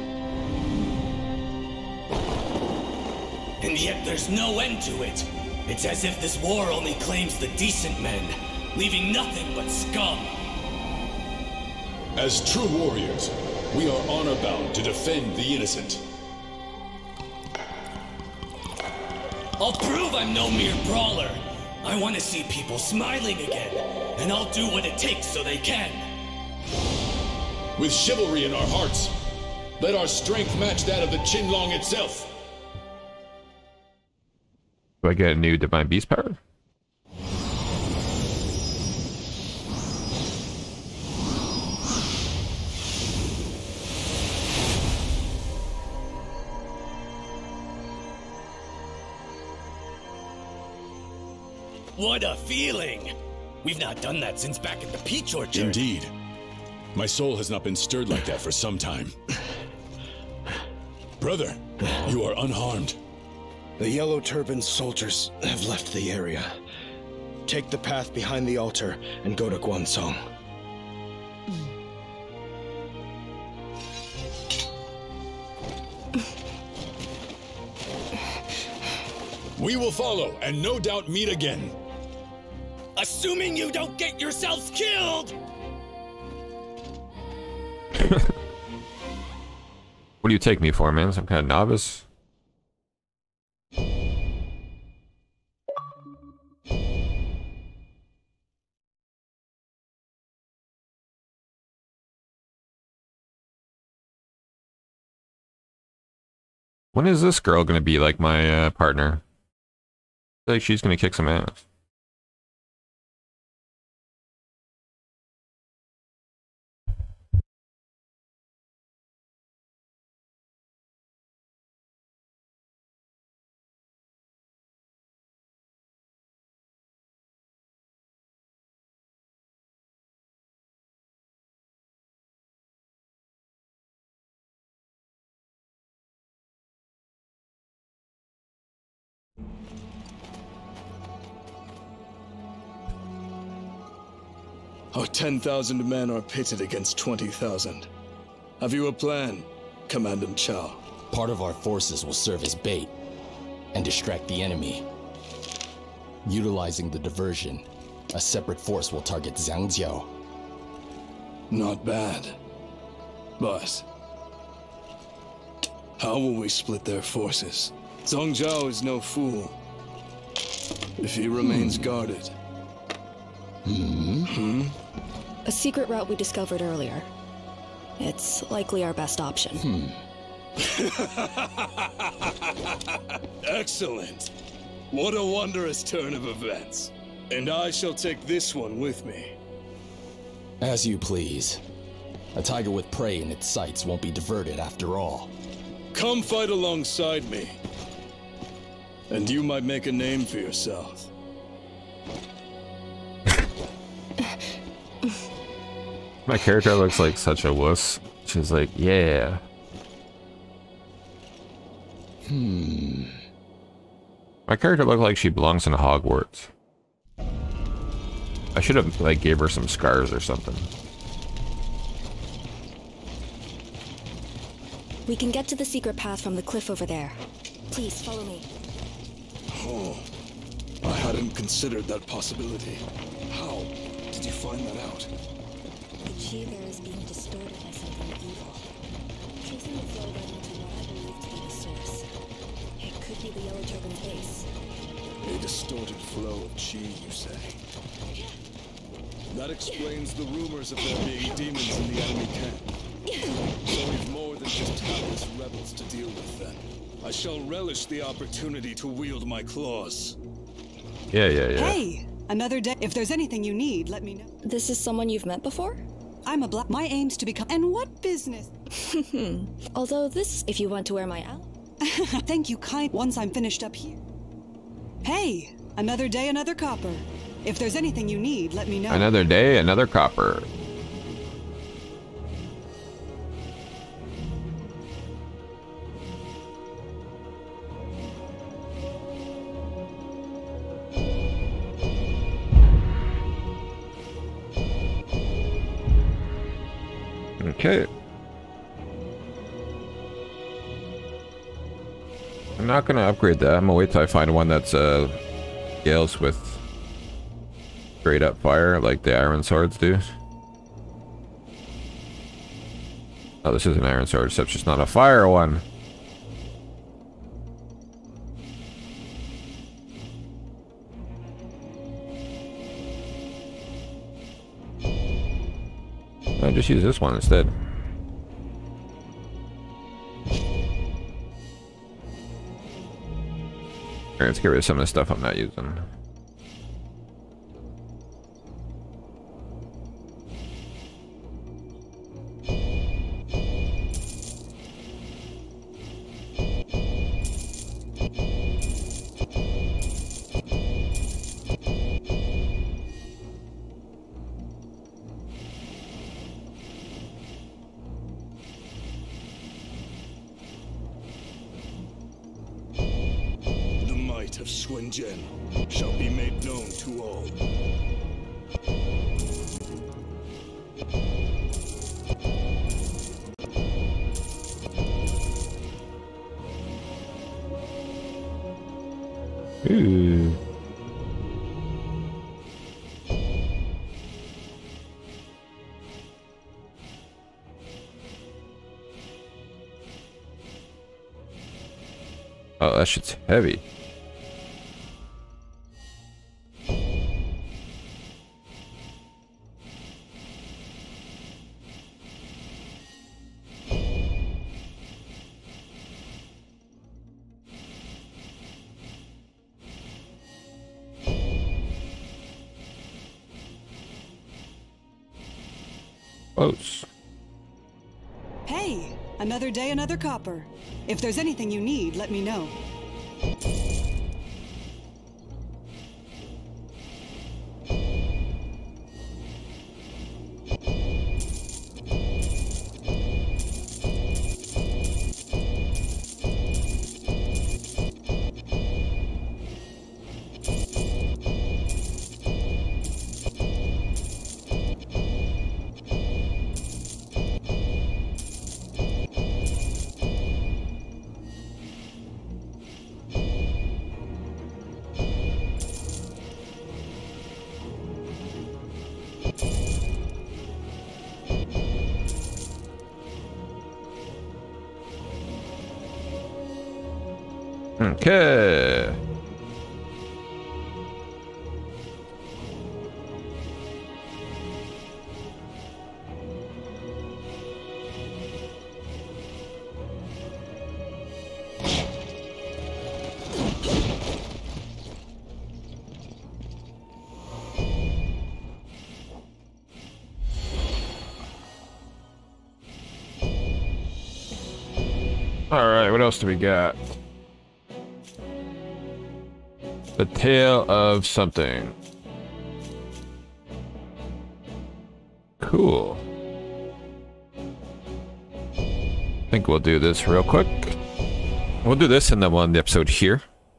And yet there's no end to it. It's as if this war only claims the decent men, leaving nothing but scum. As true warriors, we are honor-bound to defend the innocent. I'll prove I'm no mere brawler. I want to see people smiling again, and I'll do what it takes so they can. With chivalry in our hearts, let our strength match that of the Qinlong itself. Do I get a new Divine Beast power? What a feeling! We've not done that since back at the peach orchard. Indeed. My soul has not been stirred like that for some time. Brother, you are unharmed. The yellow turbaned soldiers have left the area. Take the path behind the altar and go to Guansong. We will follow and no doubt meet again. Assuming you don't get yourselves killed! What do you take me for, man? Some kind of novice? When is this girl gonna be like my partner? I feel like she's gonna kick some ass. Our 10,000 men are pitted against 20,000. Have you a plan, Commandant Chow? Part of our forces will serve as bait and distract the enemy. Utilizing the diversion, a separate force will target Zhangjiao. Not bad. But how will we split their forces? Zhang Zhao is no fool. if he remains guarded. A secret route we discovered earlier. It's likely our best option. Excellent. What a wondrous turn of events. And I shall take this one with me. As you please. A tiger with prey in its sights won't be diverted after all. Come fight alongside me. And you might make a name for yourself. My character looks like such a wuss. She's like, yeah. My character looked like she belongs in Hogwarts. I should have, like, gave her some scars or something. We can get to the secret path from the cliff over there. Please, follow me. Oh, I hadn't considered that possibility. How did you find that out? The chi there is being distorted by something evil. Tracing the flow led me to what I believe to be the source. It could be the Yellow Turban's base. A distorted flow of chi, you say? That explains the rumors of there being demons in the enemy camp. So we've more than just hapless rebels to deal with then. I shall relish the opportunity to wield my claws. Yeah. Hey, another day. If there's anything you need, let me know. This is someone you've met before? I'm a black. My aim's to become. And what business? Although this, if you want to wear my ally. Thank you, kind. Once I'm finished up here. Hey, another day, another copper. If there's anything you need, let me know. Another day, another copper. Okay. I'm not gonna upgrade that. I'm gonna wait till I find one that's scales with straight up fire like the iron swords do. Oh, this is an iron sword, except it's just not a fire one. I'll just use this one instead. Alright, let's get rid of some of the stuff I'm not using. Of Swingen shall be made known to all. Ooh. Oh, that shit's heavy. Close. Hey, another day, another copper. If there's anything you need, let me know. Okay. Alright, what else do we got? The Tale of Something. Cool. I think we'll do this real quick. We'll do this and then we'll end the episode here.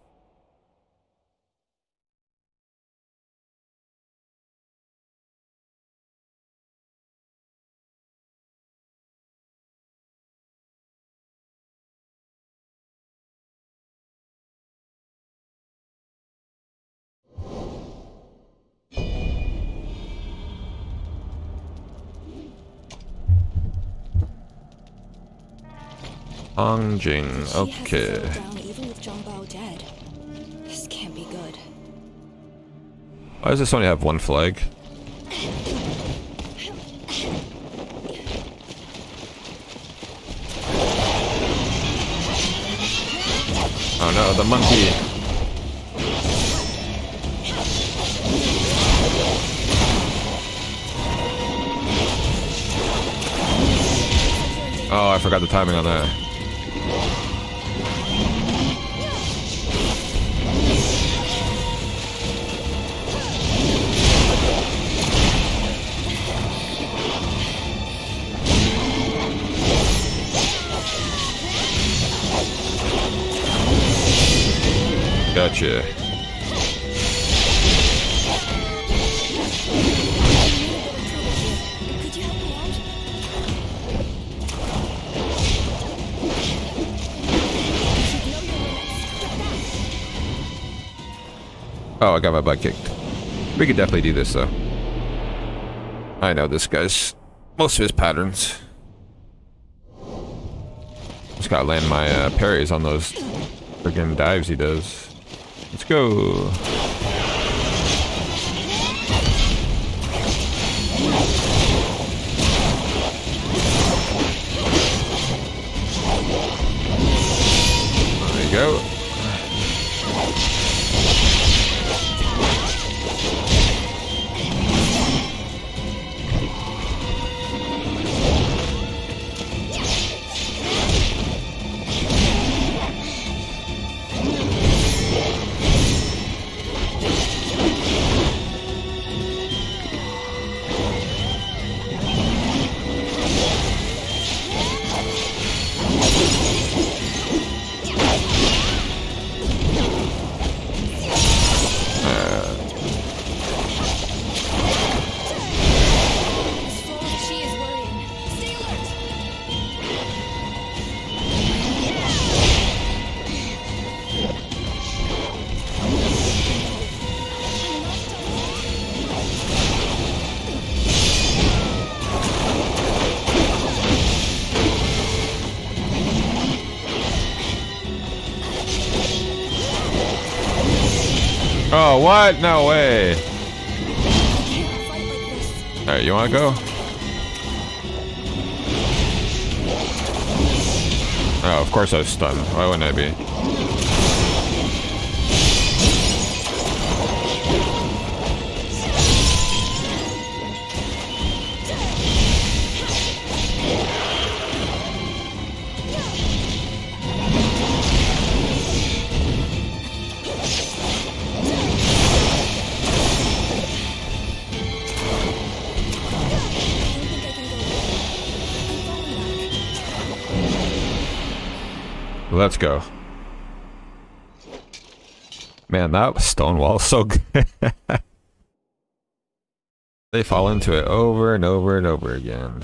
Angjing, okay. Down even with Zhongbao dead. This can't be good. Why does this only have one flag? Oh no, the monkey. Oh, I forgot the timing on that. Gotcha. Could you help me out? Oh, I got my butt kicked. We could definitely do this, though. I know this guy's... most of his patterns. Just gotta land my parries on those friggin' dives he does. Let's go! There you go. Oh, what? No way. Alright, you wanna go? Oh, of course I was stunned. Why wouldn't I be? Let's go. Man, that Stonewall is so good. They fall into it over and over and over again.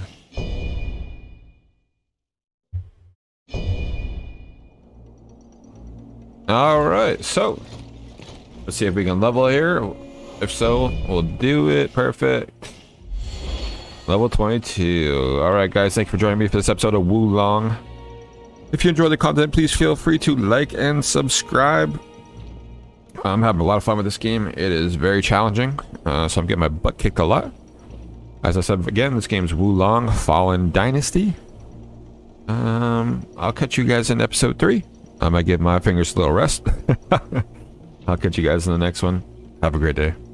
Alright, so let's see if we can level here. If so, we'll do it. Perfect. Level 22. Alright guys, thank you for joining me for this episode of Wo Long. If you enjoy the content, please feel free to like and subscribe. I'm having a lot of fun with this game. It is very challenging, so I'm getting my butt kicked a lot. As I said again, this game's Wo Long Fallen Dynasty. I'll catch you guys in episode 3. I might give my fingers a little rest. I'll catch you guys in the next one. Have a great day.